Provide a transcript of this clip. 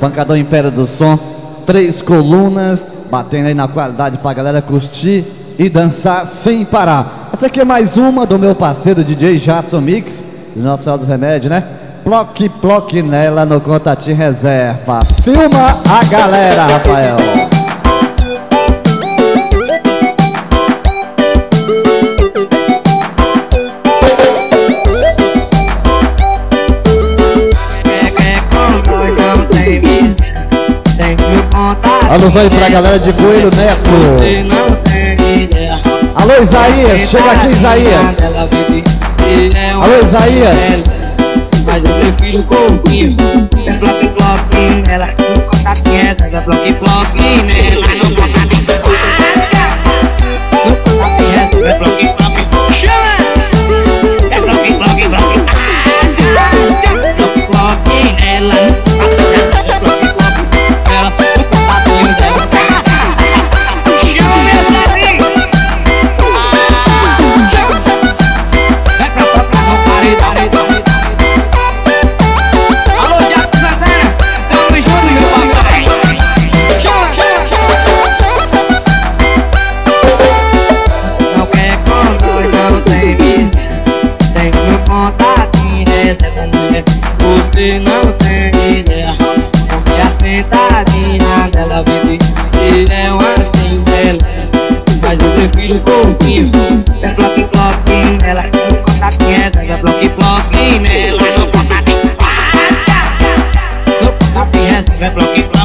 Pancadão Império do Som, 3 colunas, batendo aí na qualidade pra galera curtir e dançar sem parar. Essa aqui é mais uma do meu parceiro DJ Jason Mix, do nosso Senhor dos Remédios, né? Ploque, ploque nela no Contatinho Reserva. Filma a galera, Rafael. Alô, aí pra galera de Coelho Neto. Alô, Isaías, chega aqui, Isaías. Alô, Isaías. Mas eu prefiro corpinho. É bloque, bloquinho nela. Contatinha, é bloque, bloquinho nela. No contatinho, é bloque, bloque. Chama! É bloque, bloque, bloque. Bloque, bloquinho nela. Você não tem ideia, porque a sentadinha dela vive se é uma assim dela. Mas eu prefiro corpinho, é bloque, bloquinho nela. No contatinho, é bloque, bloquinho nela. No contatinho, é bloque, bloquinho.